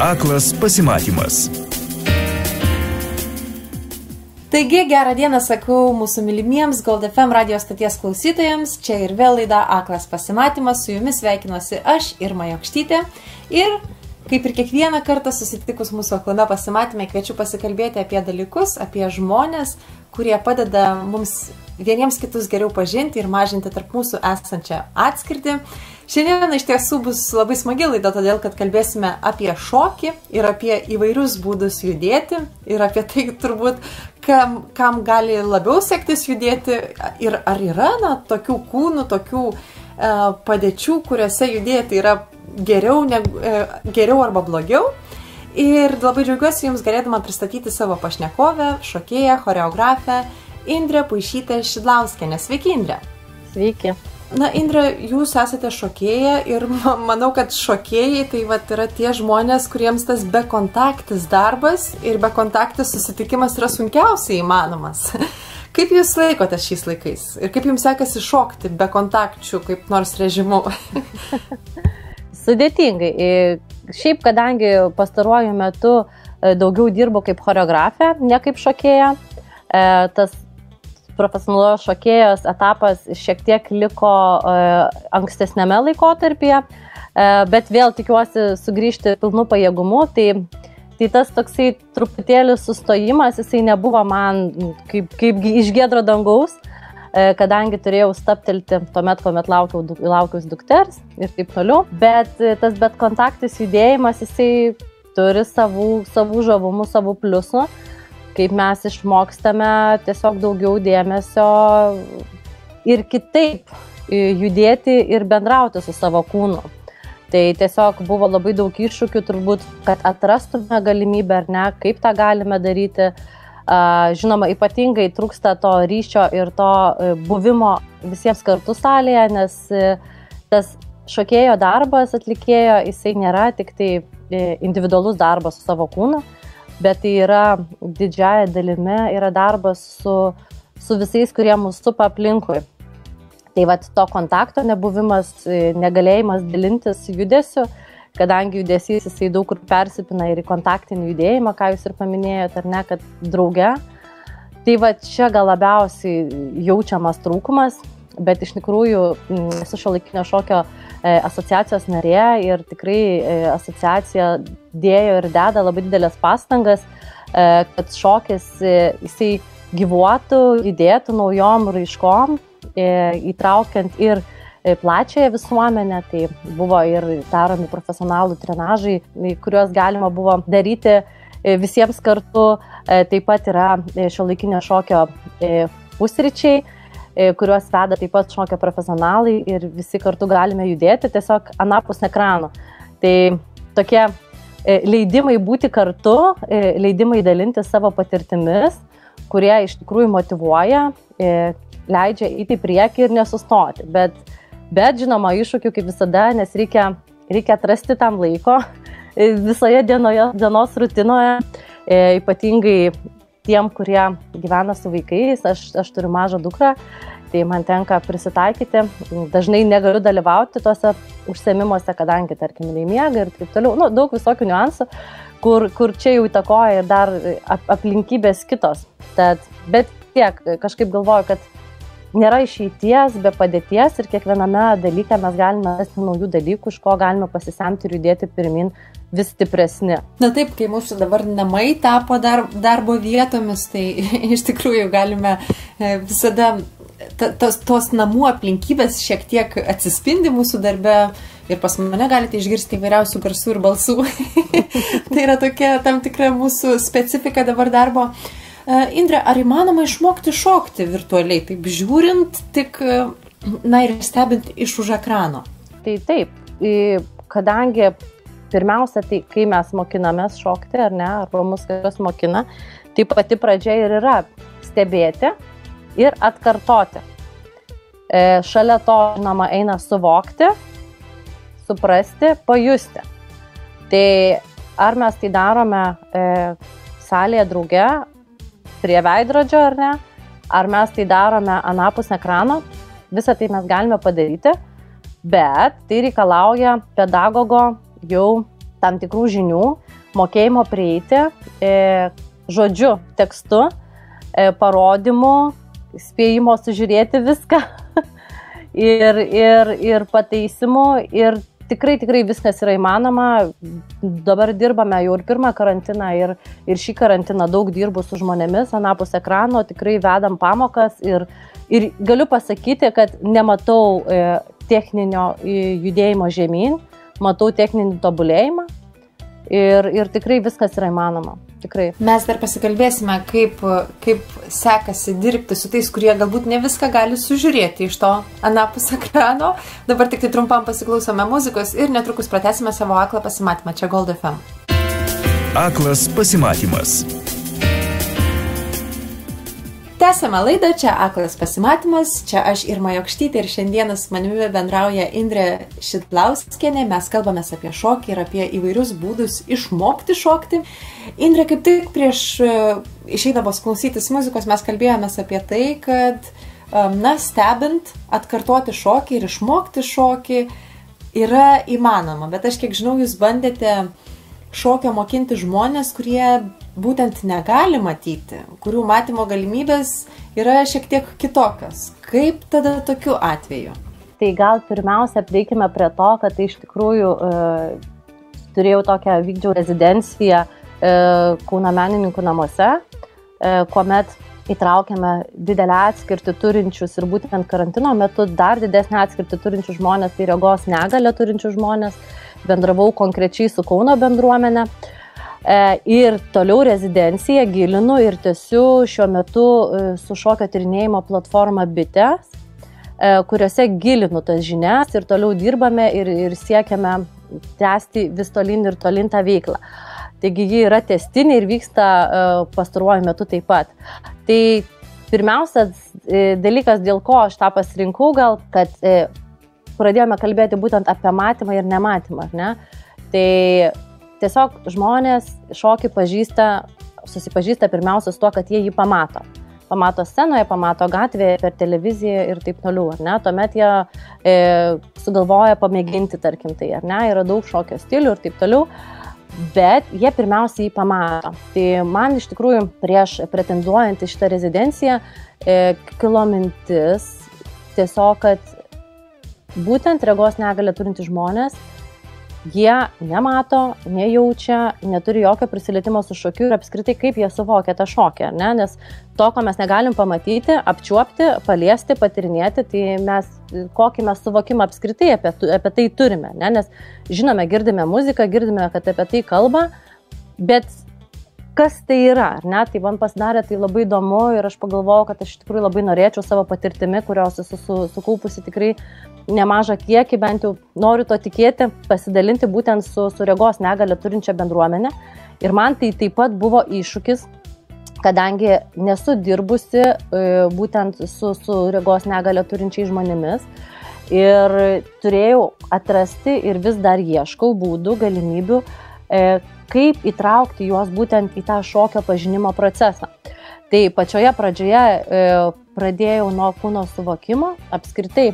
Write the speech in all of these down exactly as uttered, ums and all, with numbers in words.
Aklas pasimatymas. Taigi, gerą dieną sakau mūsų mylimiems Gold F M radio stoties klausytojams. Čia ir vėl laida Aklas pasimatymas. Su jumis sveikinuosi aš, Irma Jokštytė. Ir kaip ir kiekvieną kartą susitikus mūsų aklame pasimatyme, kviečiu pasikalbėti apie dalykus, apie žmonės, kurie padeda mums vieniems kitus geriau pažinti ir mažinti tarp mūsų esančią atskirtį. Šiandien iš tiesų bus labai smagi laida, todėl kad kalbėsime apie šokį ir apie įvairius būdus judėti ir apie tai turbūt, kam, kam gali labiau sektis judėti ir ar yra na, tokių kūnų, tokių e, padėčių, kuriuose judėti yra geriau, ne, e, geriau arba blogiau. Ir labai džiaugiuosi Jums galėdama pristatyti savo pašnekovę, šokėją, choreografę Indrę Puišytę Šidlauskienę. Sveiki, Indrė. Sveiki. Na, Indrė, jūs esate šokėja ir manau, kad šokėjai tai vat, yra tie žmonės, kuriems tas bekontaktis darbas ir bekontaktis susitikimas yra sunkiausiai įmanomas. Kaip jūs laikotės šiais laikais? Ir kaip jums sekasi šokti be kontakčių kaip nors režimu? Sudėtingai. Šiaip, kadangi pastaruoju metu daugiau dirbu kaip choreografė, ne kaip šokėja, tas profesionalus šokėjos etapas šiek tiek liko uh, ankstesnėme laikotarpyje, uh, bet vėl tikiuosi sugrįžti pilnu pajėgumu, tai, tai tas toksai truputėlį sustojimas, jisai nebuvo man kaip, kaip iš giedro dangaus, uh, kadangi turėjau staptelti tuomet, kuomet laukiau, laukiaus dukters ir taip toliau, bet uh, tas bet kontaktis judėjimas, jisai turi savų, savų žavumų, savų pliusų. Kaip mes išmokstame tiesiog daugiau dėmesio ir kitaip judėti ir bendrauti su savo kūnu. Tai tiesiog buvo labai daug iššūkių turbūt, kad atrastume galimybę ar ne, kaip tą galime daryti. Žinoma, ypatingai trūksta to ryšio ir to buvimo visiems kartu salėje, nes tas šokėjo darbas, atlikėjo, jisai nėra tik tai individualus darbas su savo kūnu, bet tai yra didžiąja dalimi yra darbas su, su visais, kurie mus supa aplinkui. Tai vat to kontakto nebuvimas, negalėjimas dalintis judesiu, kadangi judesys jisai daug kur persipina ir į kontaktinį judėjimą, ką jūs ir paminėjote, ar ne, kad drauge. Tai vat čia gal labiausiai jaučiamas trūkumas, bet iš tikrųjų esu šiuolaikinio šokio asociacijos narė ir tikrai asociacija dėjo ir deda labai didelės pastangas, kad šokis jisai gyvuotų, judėtų naujom raiškom, įtraukiant ir plačiąją visuomenę. Tai buvo ir daromi profesionalų trenažai, kuriuos galima buvo daryti visiems kartu. Taip pat yra šiuolaikinio šokio pusryčiai, kuriuos veda taip pat šokio profesionalai ir visi kartu galime judėti tiesiog anapus ekranų. Tai tokie leidimai būti kartu, leidimai dalinti savo patirtimis, kurie iš tikrųjų motyvuoja, leidžia įti į priekį ir nesustoti. Bet, bet žinoma, iššūkių kaip visada, nes reikia, reikia atrasti tam laiko visoje dienoje, dienos rutinoje, ypatingai tiem, kurie gyvena su vaikais. Aš, aš turiu mažą dukrą, tai man tenka prisitaikyti. Dažnai negaliu dalyvauti tuose užsiėmimuose, kadangi, tarkim, nemiega ir taip toliau. Nu, daug visokių niuansų, kur, kur čia jau įtakoja ir dar aplinkybės kitos. Tad, bet tiek, kažkaip galvoju, kad nėra išeities be padėties ir kiekviename dalyke mes galime rasti naujų dalykų, iš ko galime pasisemti ir judėti pirmin vis stipresni. Na taip, kai mūsų dabar namai tapo dar, darbo vietomis, tai iš tikrųjų galime visada, ta, tos, tos namų aplinkybės šiek tiek atsispindi mūsų darbe ir pas mane galite išgirsti įvairiausių garsų ir balsų. Tai yra tokia tam tikra mūsų specifika dabar darbo. Indrė, ar įmanoma išmokti šokti virtualiai, taip žiūrint, tik, na ir stebint iš už ekrano? Tai taip, kadangi pirmiausia, tai kai mes mokinamės šokti, ar ne, arba mus kažkas mokina, tai pati pradžia ir yra stebėti ir atkartoti. E, šalia to, žinoma, eina suvokti, suprasti, pajusti. Tai ar mes tai darome e, salėje drauge, prie veidrodžio, ar ne, ar mes tai darome anapus ekrano, visą tai mes galime padaryti, bet tai reikalauja pedagogo jau tam tikrų žinių, mokėjimo prieiti, e, žodžiu, tekstu, e, parodymu, spėjimo sužiūrėti viską ir, ir, ir pataisimu ir tikrai, tikrai viskas yra įmanoma. Dabar dirbame jau ir pirmą karantiną ir, ir šį karantiną daug dirbu su žmonėmis anapus ekrano, tikrai vedam pamokas ir, ir galiu pasakyti, kad nematau e, techninio judėjimo žemyn, matau techninį tobulėjimą ir, ir tikrai viskas yra įmanoma. Tikrai. Mes dar pasikalbėsime, kaip, kaip sekasi dirbti su tais, kurie galbūt ne viską gali sužiūrėti iš to anapus ekrano. Dabar tik tai trumpam pasiklausome muzikos ir netrukus pratęsime savo aklą pasimatymą. Čia Gold F M. Aklas pasimatymas. Tęsiame laidą, čia Aklas pasimatymas, čia aš Irma Jokštytė ir šiandieną su manimi bendrauja Indrė Šidlauskienė. Mes kalbamės apie šokį ir apie įvairius būdus išmokti šokti. Indrė, kaip tik prieš išeidamos klausytis muzikos mes kalbėjomės apie tai, kad, na, stebint, atkartoti šokį ir išmokti šokį yra įmanoma. Bet aš kiek žinau, jūs bandėte šokio mokinti žmonės, kurie būtent negali matyti, kurių matymo galimybės yra šiek tiek kitokios. Kaip tada tokiu atveju? Tai gal pirmiausia prieikime prie to, kad tai iš tikrųjų e, turėjau tokią, vykdžiau rezidenciją e, Kauno menininkų namuose, e, kuomet įtraukėme didelę atskirtį turinčius ir būtent karantino metu dar didesnį atskirtį turinčius žmonės, tai regos negalią turinčius žmonės, bendravau konkrečiai su Kauno bendruomenė. Ir toliau rezidenciją gilinu ir tęsiu šiuo metu su šokio tyrinėjimo platforma Bitės, kuriuose gilinu tas žinias ir toliau dirbame ir, ir siekiame tęsti vis tolyn ir tolyn tą veiklą. Taigi ji yra tęstinė ir vyksta pastaruoju metu taip pat. Tai pirmiausias dalykas, dėl ko aš tą pasirinkau, gal, kad pradėjome kalbėti būtent apie matymą ir nematymą, ne? Tai tiesiog žmonės šokį pažįsta, susipažįsta pirmiausia su tuo, kad jie jį pamato. Pamato scenoje, pamato gatvėje, per televiziją ir taip toliau, ar ne? Tuomet jie e, sugalvoja pamėginti, tarkim, tai, ar ne? Yra daug šokio stilių ir taip toliau, bet jie pirmiausia jį pamato. Tai man iš tikrųjų prieš pretenduojant į šitą rezidenciją e, kilo mintis tiesiog, kad būtent regos negalią turintys žmonės, jie nemato, nejaučia, neturi jokio prisilietimo su šokiu ir apskritai kaip jie suvokia tą šokį, ne? Nes to, ko mes negalim pamatyti, apčiuopti, paliesti, patirinėti, tai mes, kokį mes suvokimą apskritai apie, apie tai turime, ne? Nes žinome, girdime muziką, girdime, kad apie tai kalba, bet kas tai yra, ne? Tai man pasidarė tai labai įdomu ir aš pagalvojau, kad aš iš tikrųjų labai norėčiau savo patirtimi, kurios esu su, sukaupusi tikrai nemažą kiekį, bent jau noriu to tikėti, pasidalinti būtent su, su regos negalią turinčia bendruomenė. Ir man tai taip pat buvo iššūkis, kadangi nesu dirbusi būtent su, su regos negalią turinčiai žmonėmis ir turėjau atrasti ir vis dar ieškau būdų, galimybių, kaip įtraukti juos būtent į tą šokio pažinimo procesą. Tai pačioje pradžioje pradėjau nuo kūno suvokimo, apskritai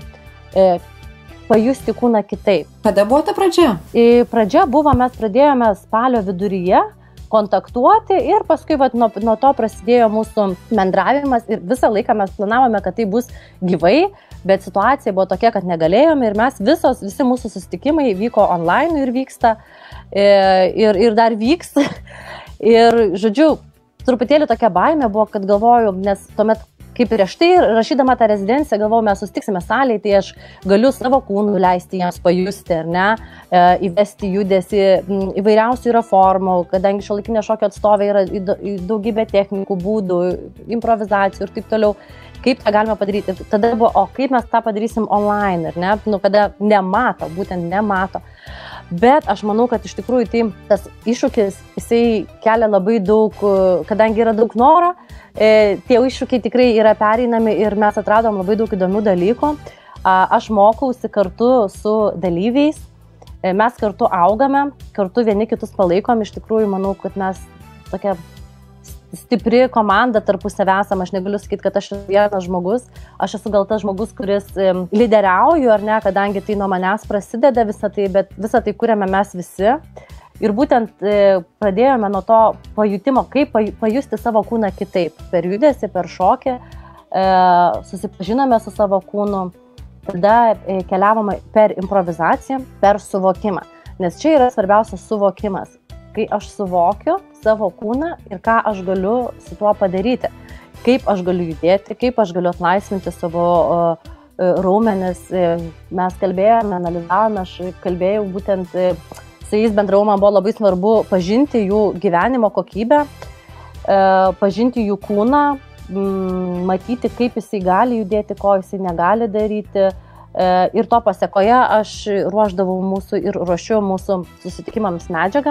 pajusti kūną kitaip. Kada buvo ta pradžia? Pradžia buvo, mes pradėjome spalio viduryje kontaktuoti ir paskui vat, nuo, nuo to prasidėjo mūsų bendravimas ir visą laiką mes planavome, kad tai bus gyvai, bet situacija buvo tokia, kad negalėjome ir mes visos, visi mūsų susitikimai vyko online ir vyksta ir, ir dar vyks. Ir, žodžiu, truputėlį tokia baimė buvo, kad galvoju, nes tuomet kaip prieš tai, rašydama tą rezidenciją, galvojau, mes sustiksime salėje, tai aš galiu savo kūnų leisti jiems pajusti, ar ne, e, įvesti judesį, įvairiausių yra formų, kadangi šiuolaikinė šokio atstovė yra daugybė technikų, būdų, improvizacijų ir taip toliau. Kaip tą galima padaryti? Tada buvo, o kaip mes tą padarysim online, ar ne, nu, kada nemato, būtent nemato. Bet aš manau, kad iš tikrųjų tai tas iššūkis, jisai kelia labai daug, kadangi yra daug noro, e, tie iššūkiai tikrai yra pereinami ir mes atradom labai daug įdomių dalykų. A, aš mokausi kartu su dalyviais, e, mes kartu augame, kartu vieni kitus palaikom, iš tikrųjų manau, kad mes tokia stipri komanda tarpusavy esam, aš negaliu sakyti, kad aš esu vienas žmogus, aš esu gal tas žmogus, kuris lyderiauju, ar ne, kadangi tai nuo manęs prasideda visą tai, bet visą tai kuriame mes visi. Ir būtent e, pradėjome nuo to pajutimo, kaip pajusti savo kūną kitaip. Per judesį, per šokį, e, susipažinome su savo kūnu, tada e, keliavome per improvizaciją, per suvokimą. Nes čia yra svarbiausias suvokimas, kai aš suvokiu savo kūną ir ką aš galiu su tuo padaryti. Kaip aš galiu judėti, kaip aš galiu atlaisvinti savo uh, raumenis. Mes kalbėjome, analizavome, aš kalbėjau būtent uh, su jais bendravau, man buvo labai svarbu pažinti jų gyvenimo kokybę, uh, pažinti jų kūną, mm, matyti, kaip jisai gali judėti, ko jisai negali daryti. Uh, ir to pasekoje aš ruošdavau mūsų ir ruošiu mūsų susitikimams medžiagą.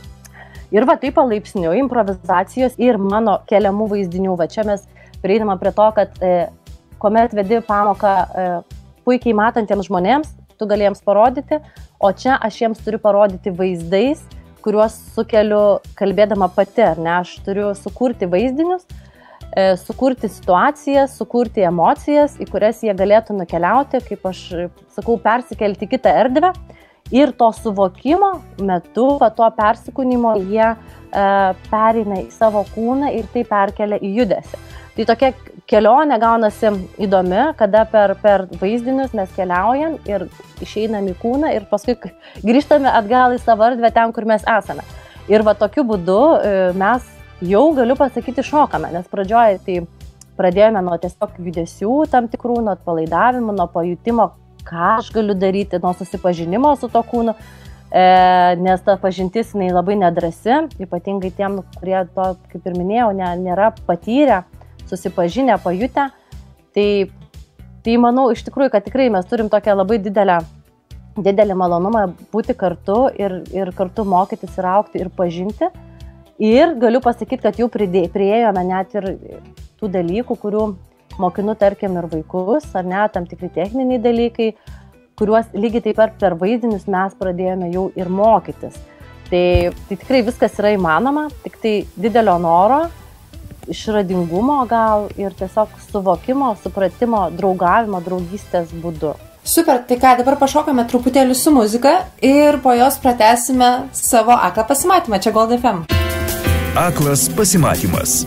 Ir va taip palaipsniui improvizacijos ir mano keliamų vaizdinių. Va čia mes prieinama prie to, kad e, kuomet vedi pamoką e, puikiai matantiems žmonėms, tu gali jiems parodyti, o čia aš jiems turiu parodyti vaizdais, kuriuos sukeliu kalbėdama pati, ar ne? Aš turiu sukurti vaizdinius, e, sukurti situacijas, sukurti emocijas, į kurias jie galėtų nukeliauti, kaip aš sakau, persikelti kitą erdvę. Ir to suvokimo metu, va to persikūnimo, jie e, pereina į savo kūną ir tai perkelia į judesį. Tai tokia kelionė gaunasi įdomi, kada per, per vaizdinius mes keliaujam ir išeinam į kūną ir paskui grįžtame atgal į savo erdvę ten, kur mes esame. Ir va tokiu būdu e, mes jau, galiu pasakyti, šokame, nes pradžioje tai pradėjome nuo tiesiog judesių tam tikrų, nuo atpalaidavimo, nuo pajutimo, ką aš galiu daryti, nuo susipažinimo su to kūnu, e, nes ta pažintis jinai labai nedrasi, ypatingai tiem, kurie to, kaip ir minėjau, ne, nėra patyrę, susipažinę, pajutę. Tai, tai manau, iš tikrųjų, kad tikrai mes turim tokią labai didelę, didelį malonumą būti kartu ir, ir kartu mokytis ir augti ir pažinti. Ir galiu pasakyti, kad jau pridė, priėjome net ir tų dalykų, kurių mokinu, tarkim, ir vaikus, ar ne, tam tikri techniniai dalykai, kuriuos lygiai taip pat per vaizdinius mes pradėjome jau ir mokytis. Tai, tai tikrai viskas yra įmanoma, tik tai didelio noro, išradingumo gal ir tiesiog suvokimo, supratimo, draugavimo, draugystės būdu. Super, tai ką, dabar pašokame truputėlį su muzika ir po jos pratęsime savo aklą pasimatymą. Čia Gold F M. Aklas pasimatymas.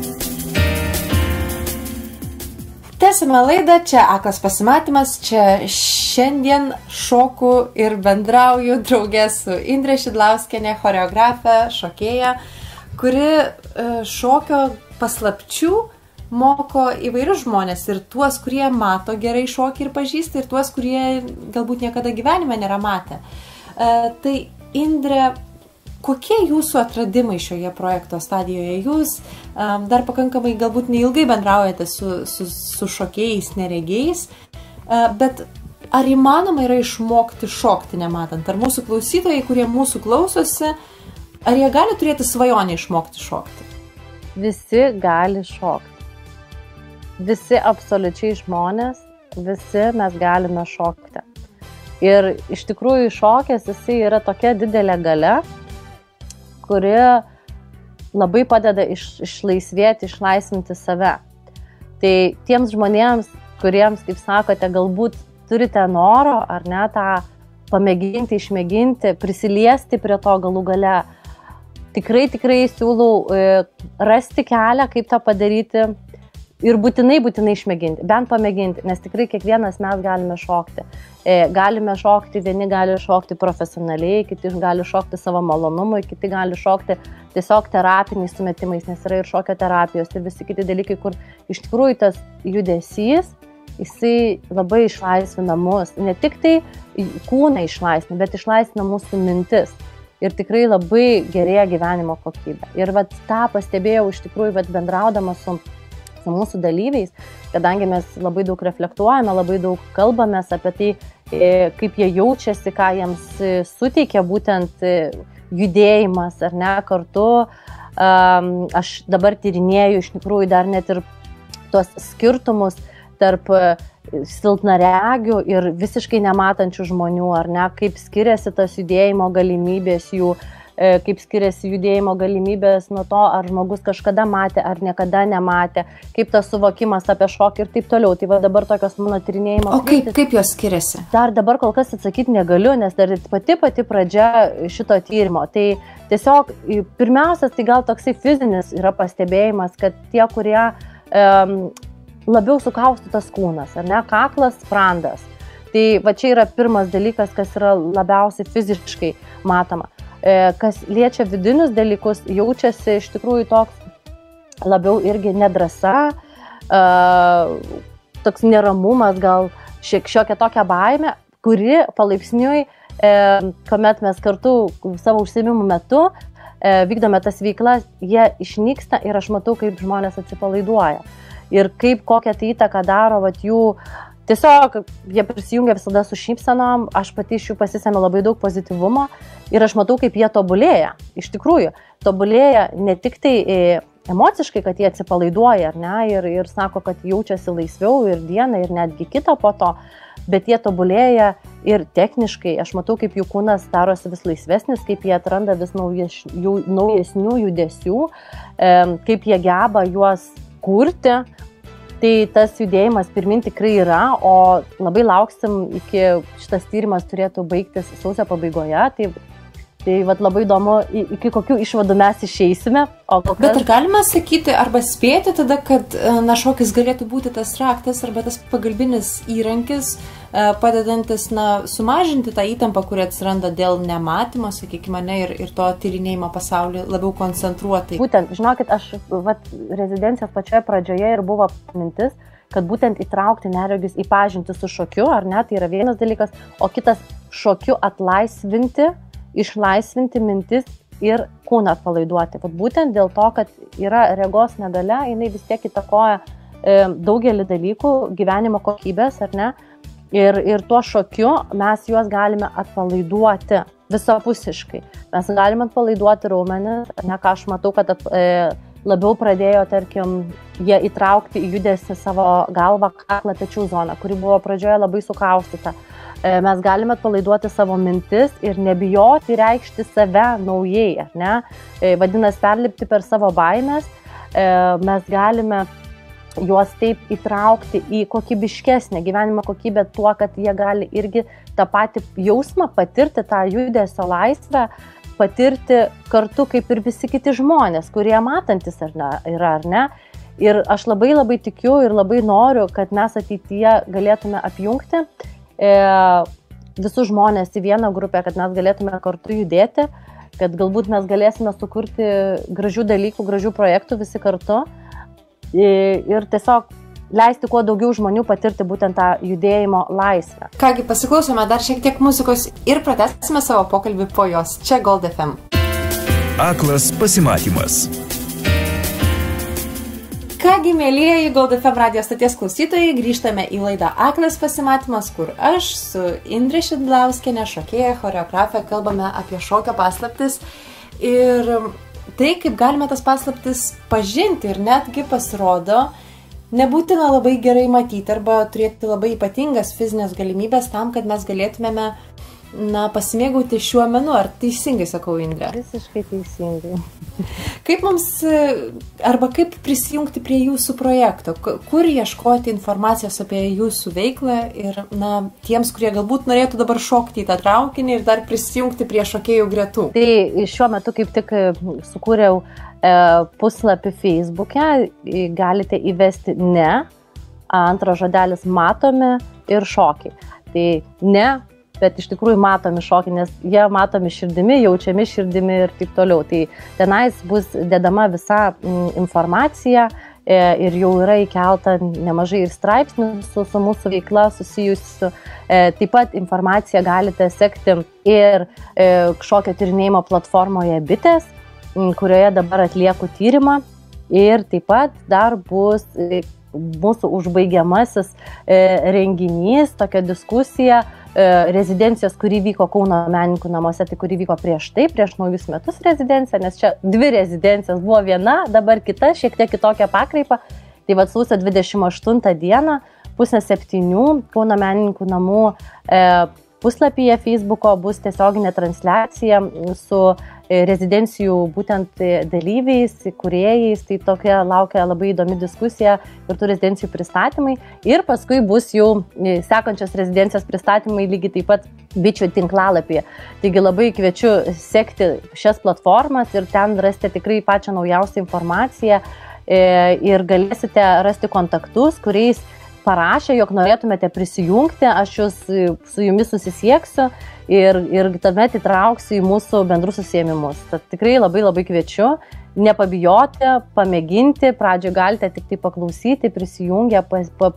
Tęsime laidą, čia Aklas pasimatymas, čia šiandien šoku ir bendrauju draugė su Indre Šidlauskienė, choreografė, šokėja, kuri šokio paslapčių moko įvairius žmonės, ir tuos, kurie mato gerai šokį ir pažįsta, ir tuos, kurie galbūt niekada gyvenime nėra matę. Tai Indre, kokie jūsų atradimai šioje projekto stadijoje? Jūs um, dar pakankamai galbūt neilgai bendraujate su, su, su šokėjais, neregiais, uh, bet ar įmanoma yra išmokti šokti nematant? Ar mūsų klausytojai, kurie mūsų klausosi, ar jie gali turėti svajonę išmokti šokti? Visi gali šokti. Visi absoliučiai žmonės, visi mes galime šokti. Ir iš tikrųjų šokės jisai yra tokia didelė galia, kuri labai padeda iš, išlaisvėti, išlaisvinti save. Tai tiems žmonėms, kuriems, kaip sakote, galbūt turite noro ar ne tą pamėginti, išmėginti, prisiliesti prie to galų gale, tikrai, tikrai siūlau e, rasti kelią, kaip tą padaryti ir būtinai, būtinai išmėginti, bent pamėginti, nes tikrai kiekvienas mes galime šokti. E, galime šokti, vieni gali šokti profesionaliai, kiti gali šokti savo malonumui, kiti gali šokti tiesiog terapiniais sumetimais, nes yra ir šokio terapijos ir visi kiti dalykai, kur iš tikrųjų tas judesys, jisai labai išlaisvina mus, ne tik tai kūną išlaisvina, bet išlaisvina mūsų mintis ir tikrai labai gerėja gyvenimo kokybė. Ir vat tą pastebėjau iš tikrųjų vat bendraudama su su mūsų dalyviais, kadangi mes labai daug reflektuojame, labai daug kalbamės apie tai, kaip jie jaučiasi, ką jiems suteikia būtent judėjimas ar ne kartu. Aš dabar tyrinėju iš tikrųjų dar net ir tuos skirtumus tarp silpnaregių ir visiškai nematančių žmonių, ar ne, kaip skiriasi tas judėjimo galimybės jų, kaip skiriasi judėjimo galimybės nuo to, ar žmogus kažkada matė, ar niekada nematė, kaip tas suvokimas apie šokį ir taip toliau. Tai va dabar tokios mano tyrinėjimo. O kaip, kaip jos skiriasi? Dar dabar kol kas atsakyti negaliu, nes dar pati pati pradžia šito tyrimo. Tai tiesiog pirmiausias, tai gal toksai fizinis yra pastebėjimas, kad tie, kurie um, labiau sukaustytas kūnas, ar ne, kaklas, sprandas. Tai va čia yra pirmas dalykas, kas yra labiausiai fiziškai matoma. Kas liečia vidinius dalykus, jaučiasi iš tikrųjų toks labiau irgi nedrasa, toks neramumas, gal šiek šiokia tokia baimė, kuri palaipsniui, kuomet mes kartu savo užsiėmimų metu vykdome tas veiklas, jie išnyksta ir aš matau, kaip žmonės atsipalaiduoja. Ir kaip kokią tai įtaką daro vat, jų. Tiesiog jie prisijungia visada su šypsenom, aš pati iš jų pasisėmiau labai daug pozityvumo ir aš matau, kaip jie tobulėja. Iš tikrųjų, tobulėja ne tik tai emociškai, kad jie atsipalaiduoja, ar ne, ir, ir sako, kad jaučiasi laisviau ir dieną, ir netgi kitą po to, bet jie tobulėja ir techniškai. Aš matau, kaip jų kūnas darosi vis laisvesnis, kaip jie atranda vis naujes, jų, naujesnių judesių, kaip jie geba juos kurti. Tai tas judėjimas pirmin tikrai yra, o labai lauksim, iki šitas tyrimas turėtų baigtis sausio pabaigoje. Tai, tai vat, labai įdomu, iki kokių išvadų mes išeisime. O kokias... Bet ar galima sakyti arba spėti tada, kad na, šokis galėtų būti tas raktas arba tas pagalbinis įrankis, padedantis na, sumažinti tą įtampą, kuri atsiranda dėl nematymo, sakykime, ne, ir, ir to tyrinėjimo pasaulį labiau koncentruotai. Būtent, žinokit, aš vat, rezidencijos pačioje pradžioje ir buvo mintis, kad būtent įtraukti neregius į pažintį su šokiu, ar ne, tai yra vienas dalykas, o kitas šokiu atlaisvinti, išlaisvinti mintis ir kūną atpalaiduoti. Vat būtent dėl to, kad yra regos negalia, jinai vis tiek įtakoja e, daugelį dalykų, gyvenimo kokybės, ar ne? Ir, ir tuo šokiu mes juos galime atpalaiduoti visapusiškai. Mes galime atpalaiduoti raumenis, ne ką aš matau, kad at, e, labiau pradėjo, tarkim, jie įtraukti į judesį savo galvą, kaklą, pečių zoną, kuri buvo pradžioje labai sukaustyta. E, mes galime atpalaiduoti savo mintis ir nebijoti reikšti save naujai, ne? E, vadinasi, perlipti per savo baimės. E, mes galime juos taip įtraukti į kokybiškesnę gyvenimo kokybę tuo, kad jie gali irgi tą patį jausmą patirti, tą judesio laisvę, patirti kartu kaip ir visi kiti žmonės, kurie matantis ar ne, yra, ar ne. Ir aš labai labai tikiu ir labai noriu, kad mes ateityje galėtume apjungti e, visus žmonės į vieną grupę, kad mes galėtume kartu judėti, kad galbūt mes galėsime sukurti gražių dalykų, gražių projektų visi kartu. Ir tiesiog leisti kuo daugiau žmonių patirti būtent tą judėjimo laisvę. Kągi, pasiklausome dar šiek tiek muzikos ir pratęsime savo pokalbį po jos. Čia Gold F M. Aklas pasimatymas. Kągi, mėlyjeji Gold F M radijos stoties klausytojai, grįžtame į laidą Aklas pasimatymas, kur aš su Indre Šidlauskiene, šokėja, choreografė, kalbame apie šokio paslaptis ir tai, kaip galime tas paslaptis pažinti ir netgi pasirodo, nebūtina labai gerai matyti arba turėti labai ypatingas fizinės galimybės tam, kad mes galėtumėme na, pasimėgauti šiuo menu. Ar teisingai sakau, Indre? Visiškai teisingai. Kaip mums, arba kaip prisijungti prie jūsų projekto? Kur ieškoti informacijos apie jūsų veiklą ir na, tiems, kurie galbūt norėtų dabar šokti į tą traukinį ir dar prisijungti prie šokėjų gretų? Tai šiuo metu kaip tik sukūriau e, puslapį Facebook'e, galite įvesti ne, antras žodelis matomi ir šokiai. Tai ne, bet iš tikrųjų matomi šokiai, nes jie matomi širdimi, jaučiami širdimi ir taip toliau. Tai tenais bus dedama visa informacija e, ir jau yra įkelta nemažai ir straipsnių su, su mūsų veikla susijusiu. E, taip pat informaciją galite sekti ir e, šokio tyrinėjimo platformoje Bitės, kurioje dabar atlieku tyrimą. Ir taip pat dar bus e, mūsų užbaigiamasis e, renginys, tokia diskusija, rezidencijos, kuri vyko Kauno menininkų namuose, tai kuri vyko prieš tai, prieš naujus metus rezidencija, nes čia dvi rezidencijos buvo viena, dabar kita, šiek tiek kitokia pakraipa. Tai vat sausio dvidešimt aštuntą dieną, pusę septynių, Kauno menininkų namų e, puslapyje Facebooko bus tiesioginė transliacija su rezidencijų būtent dalyviais, kūrėjais, tai tokia laukia labai įdomi diskusija ir tų rezidencijų pristatymai. Ir paskui bus jau sekančios rezidencijos pristatymai lygiai taip pat bičių tinklalapyje. Taigi labai kviečiu sekti šias platformas ir ten rasite tikrai pačią naujausią informaciją ir galėsite rasti kontaktus, kuriais parašė, jog norėtumėte prisijungti, aš jūs su jumis susisieksiu ir, ir tuomet įtrauksiu į mūsų bendrus susiėmimus. Tad tikrai labai labai kviečiu, nepabijoti, pamėginti, pradžioje galite tik tai paklausyti, prisijungę, pa, pa,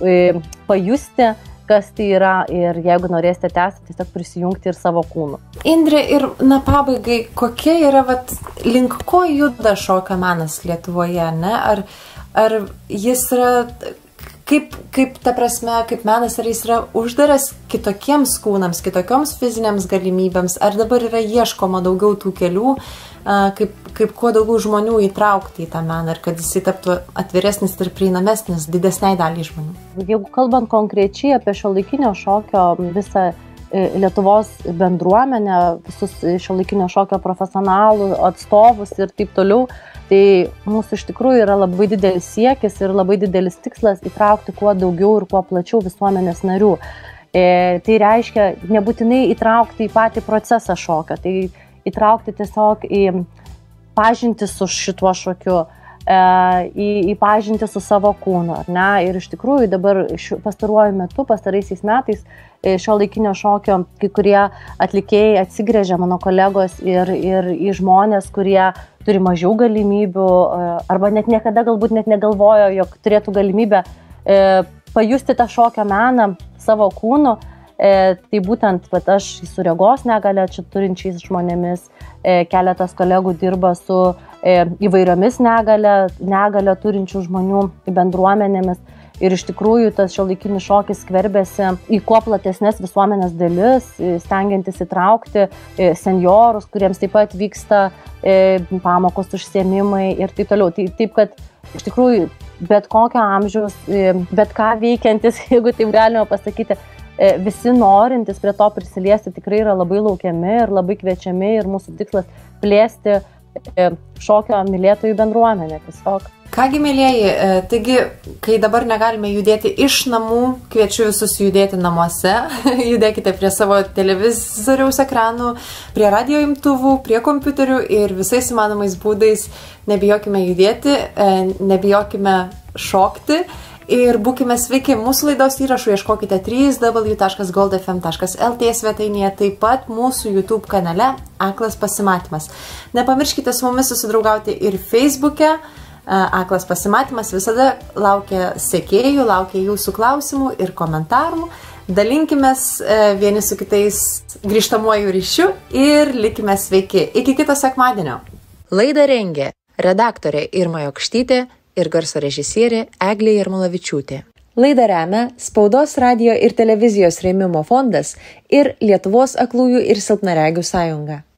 pajusti, kas tai yra ir jeigu norėsite tęsti, tiesiog prisijungti ir savo kūnu. Indrė, ir na pabaigai, kokia yra, vat, link ko juda šokio menas Lietuvoje, ne? Ar, ar jis yra... Kaip, kaip ta prasme, kaip menas, ar jis yra uždaras kitokiems kūnams, kitokioms fizinėms galimybėms, ar dabar yra ieškoma daugiau tų kelių, kaip, kaip kuo daugiau žmonių įtraukti į tą meną ir kad jis taptų atviresnis ir prieinamesnis didesniai daliai žmonių? Jeigu kalbant konkrečiai apie šiuolaikinio šokio visą Lietuvos bendruomenę, visus šiuolaikinio šokio profesionalų, atstovus ir taip toliau, tai mūsų iš tikrųjų yra labai didelis siekis ir labai didelis tikslas įtraukti kuo daugiau ir kuo plačiau visuomenės narių. E, tai reiškia nebūtinai įtraukti į patį procesą šokio, tai įtraukti tiesiog į pažintį su šituo šokiu, e, į, į pažintį su savo kūnu. Ar ne? Ir iš tikrųjų dabar pastaruoju metu, pastaraisiais metais, šio laikinio šokio kai kurie atlikėjai atsigrėžia, mano kolegos, ir, ir į žmonės, kurie turi mažiau galimybių arba net niekada galbūt net negalvojo, jog turėtų galimybę e, pajusti tą šokio meną savo kūnu. E, tai būtent vat, aš su regos negalią čia turinčiais žmonėmis, e, keletas kolegų dirba su e, įvairiomis negalę, negalę turinčių žmonių bendruomenėmis. Ir iš tikrųjų tas šiuolaikinis šokis skverbiasi į kuo platesnės visuomenės dalis, stengiantis įtraukti senjorus, kuriems taip pat vyksta pamokos, užsiėmimai ir taip toliau. Tai, taip, kad iš tikrųjų bet kokio amžiaus, bet ką veikiantis, jeigu taip galima pasakyti, visi norintys prie to prisiliesti tikrai yra labai laukiami ir labai kviečiami ir mūsų tikslas plėsti šokio mylėtojų bendruomenę tiesiog. Kągi, mėlieji, taigi, kai dabar negalime judėti iš namų, kviečiu visus judėti namuose, judėkite prie savo televizoriaus ekranų, prie radio imtuvų, prie kompiuterių ir visais įmanomais būdais nebijokime judėti, nebijokime šokti ir būkime sveiki. Mūsų laidos įrašų ieškokite w w w taškas gold f m taškas l t svetainėje, taip pat mūsų YouTube kanale Aklas pasimatymas. Nepamirškite su mumis susidraugauti ir Facebook'e. Aklas pasimatymas visada laukia sekėjų, laukia jūsų klausimų ir komentarų. Dalinkimės vieni su kitais grįžtamuoju ryšiu ir likime sveiki. Iki kito sekmadienio. Laidą rengė redaktorė Irma Jokštytė ir garso režisierė Eglė Jarmolavičiūtė. Laidą remia Spaudos, radijo ir televizijos rėmimo fondas ir Lietuvos aklųjų ir silpnaregių sąjunga.